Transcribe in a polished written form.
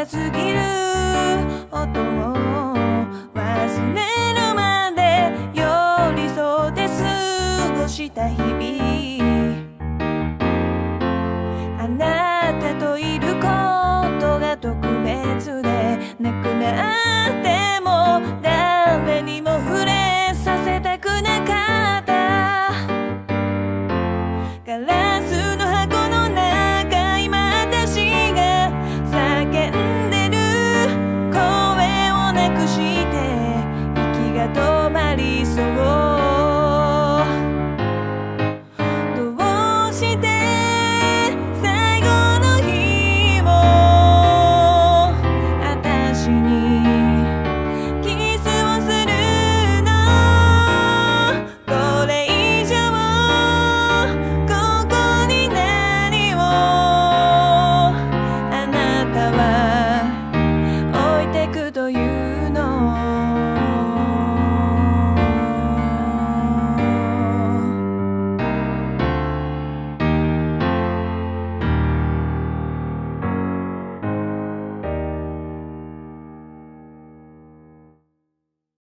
すぎる音を忘れるまで寄り添って過ごした日々、あなたといることが特別で、なくなっても誰にも触れさせたくなかった。ガラスの箱の中、今私が叫んでる声をなくして息が止まりそう。どうして最後の日も私にキスをするの。これ以上ここに何をあなたは置いてくという